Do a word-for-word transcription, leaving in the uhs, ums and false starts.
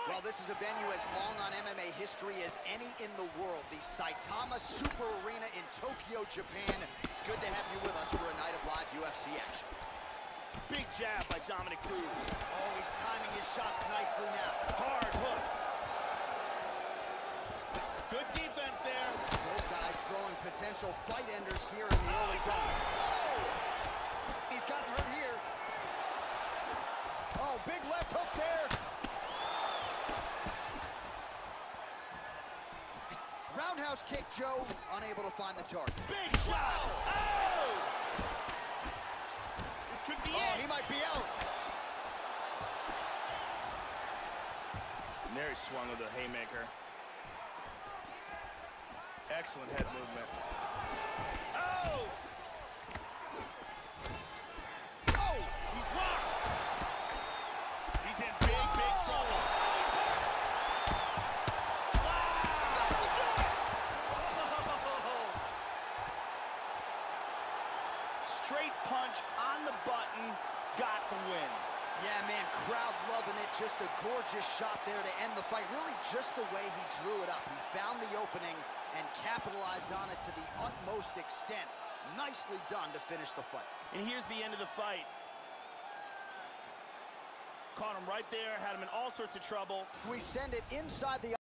Well, this is a venue as long on M M A history as any in the world. The Saitama Super Arena in Tokyo, Japan. Good to have you with us for a night of live U F C action. Big jab by Dominic Cruz. Oh, he's timing his shots nicely now. Hard hook. Good defense there. Both guys throwing potential fight enders here in the oh, early going. Oh! He's gotten hurt here. Oh, big left hook there. Roundhouse kick, Joe, unable to find the target. Big shot! Oh! This could be oh, it. Oh, he might be out. And there he swung with a haymaker. Excellent head movement. Oh! Oh! He's rocked! He's in big, big trouble. Straight punch on the button, got the win. Yeah, man, crowd loving it. Just a gorgeous shot there to end the fight. Really just the way he drew it up. He found the opening and capitalized on it to the utmost extent. Nicely done to finish the fight. And here's the end of the fight. Caught him right there, had him in all sorts of trouble. We send it inside the